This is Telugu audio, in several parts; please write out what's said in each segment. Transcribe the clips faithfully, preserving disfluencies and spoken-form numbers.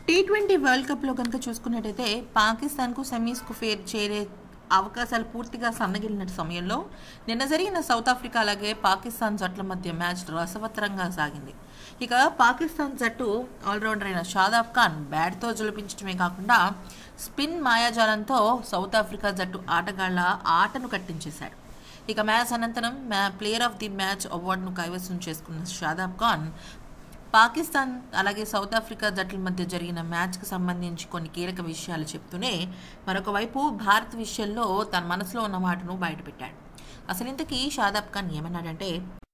టీ ట్వంటీ వరల్డ్ కప్లో కనుక చూసుకున్నట్టయితే పాకిస్తాన్కు సెమీస్కు ఫేర్ చేరే అవకాశాలు పూర్తిగా సన్నగిలిన సమయంలో నిన్న జరిగిన సౌత్ ఆఫ్రికా అలాగే పాకిస్తాన్ జట్ల మధ్య మ్యాచ్ రసవత్తరంగా సాగింది. ఇక పాకిస్తాన్ జట్టు ఆల్రౌండర్ అయిన షాదాబ్ ఖాన్ బ్యాట్తో జులిపించడమే కాకుండా స్పిన్ మాయాజాలంతో సౌత్ ఆఫ్రికా జట్టు ఆటగాళ్ల ఆటను కట్టించేశాడు. ఇక మ్యాచ్ అనంతరం ప్లేయర్ ఆఫ్ ది మ్యాచ్ అవార్డును కైవసం చేసుకున్న షాదాబ్ ఖాన్ పాకిస్తాన్ అలాగే సౌత్ ఆఫ్రికా జట్ల మధ్య జరిగిన మ్యాచ్కి సంబంధించి కొన్ని కీలక విషయాలు చెప్తూనే మరొక వైపు భారత్ విషయంలో తన మనసులో ఉన్న మాటను బయటపెట్టాడు. అసలు ఇంతకీ షాదాబ్ ఖాన్ ఏమన్నాడంటే,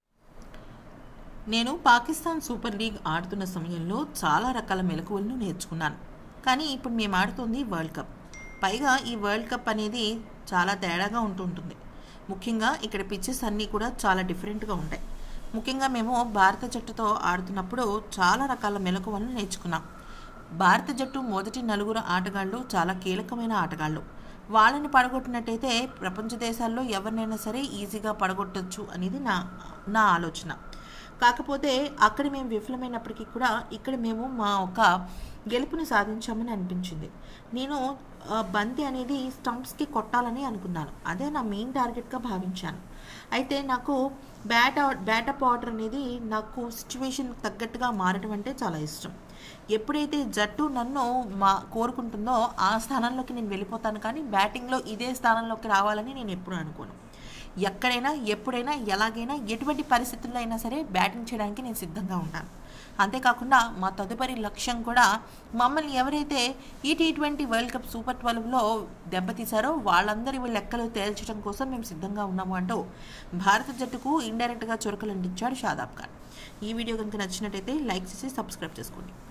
నేను పాకిస్తాన్ సూపర్ లీగ్ ఆడుతున్న సమయంలో చాలా రకాల మెలకువలను నేర్చుకున్నాను. కానీ ఇప్పుడు మేము ఆడుతుంది వరల్డ్ కప్. పైగా ఈ వరల్డ్ కప్ అనేది చాలా తేడాగా ఉంటుంటుంది. ముఖ్యంగా ఇక్కడ పిచ్చెస్ అన్నీ కూడా చాలా డిఫరెంట్గా ఉంటాయి. ముఖ్యంగా మేము భారత జట్టుతో ఆడుతున్నప్పుడు చాలా రకాల మెలకువలను నేర్చుకున్నాం. భారత జట్టు మొదటి నలుగురు ఆటగాళ్ళు చాలా కీలకమైన ఆటగాళ్ళు. వాళ్ళని పడగొట్టినట్టయితే ప్రపంచ దేశాల్లో ఎవరినైనా సరే ఈజీగా పడగొట్టచ్చు అనేది నా నా ఆలోచన. కాకపోతే అక్కడ మేము విఫలమైనప్పటికీ కూడా ఇక్కడ మేము మా ఒక గెలుపుని సాధించామని అనిపించింది. నేను బంతి అనేది స్టంప్స్కి కొట్టాలని అనుకున్నాను. అదే నా మెయిన్ టార్గెట్గా భావించాను. అయితే నాకు బ్యాట్ బ్యాటప్ ఆర్డర్ అనేది నాకు సిచ్యువేషన్ తగ్గట్టుగా మారడం అంటే చాలా ఇష్టం. ఎప్పుడైతే జట్టు నన్ను మా కోరుకుంటుందో ఆ స్థానంలోకి నేను వెళ్ళిపోతాను. కానీ బ్యాటింగ్లో ఇదే స్థానంలోకి రావాలని నేను ఎప్పుడూ అనుకోను. ఎక్కడైనా ఎప్పుడైనా ఎలాగైనా ఎటువంటి పరిస్థితుల్లో అయినా సరే బ్యాటింగ్ చేయడానికి నేను సిద్ధంగా ఉంటాను. అంతేకాకుండా మా తదుపరి లక్ష్యం కూడా మమ్మల్ని ఎవరైతే ఈ T twenty world cup super ట్వెల్వ్లో దెబ్బతీశారో వాళ్ళందరి లెక్కలు తేల్చడం కోసం మేము సిద్ధంగా ఉన్నాము అంటూ భారత జట్టుకు ఇండైరెక్ట్గా చురకలు అందించాడు షాదాబ్ ఖాన్. ఈ వీడియో కనుక నచ్చినట్టయితే లైక్ చేసి సబ్స్క్రైబ్ చేసుకోండి.